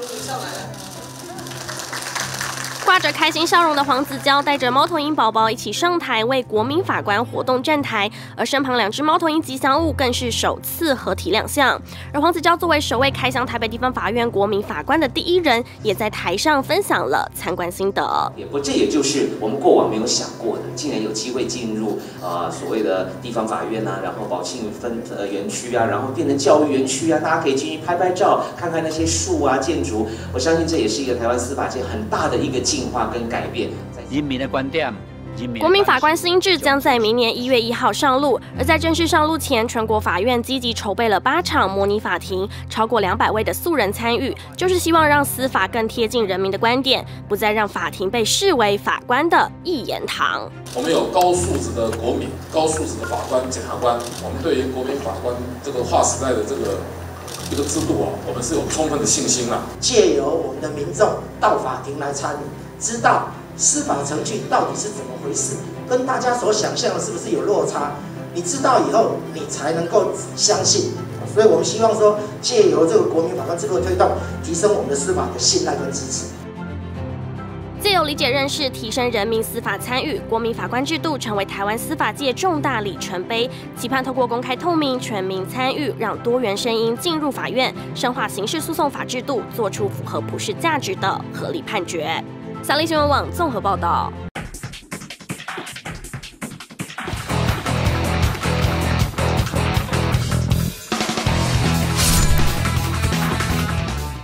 终于上来了。 挂着开心笑容的黄子佼带着猫头鹰宝宝一起上台为国民法官活动站台，而身旁2只猫头鹰吉祥物更是首次合体亮相。而黄子佼作为首位开箱台北地方法院国民法官的第1人，也在台上分享了参观心得。 这也就是我们过往没有想过的，竟然有机会进入所谓的地方法院啊，然后保庆园区啊，然后变成教育园区啊，大家可以进去拍拍照，看看那些树啊、建筑。我相信这也是一个台湾司法界很大的一个进化跟改变。 人民的观点。 国民法官新制将在明年1月1号上路，而在正式上路前，全国法院积极筹备了8场模拟法庭，超过200位的素人参与，就是希望让司法更贴近人民的观点，不再让法庭被视为法官的一言堂。 我们有高素质的国民、高素质的法官、检察官，我们对于国民法官这个划时代的这个制度我们是有充分的信心啦。 借由我们的民众到法庭来参与，知道 司法程序到底是怎么回事，跟大家所想象的是不是有落差？你知道以后，你才能够相信。所以我们希望说，借由这个国民法官制度的推动，提升我们的司法的信赖跟支持。 借由理解认识，提升人民司法参与，国民法官制度成为台湾司法界重大里程碑。期盼透过公开透明、全民参与，让多元声音进入法院，深化刑事诉讼法制度，做出符合普世价值的合理判决。三立新闻网综合报道。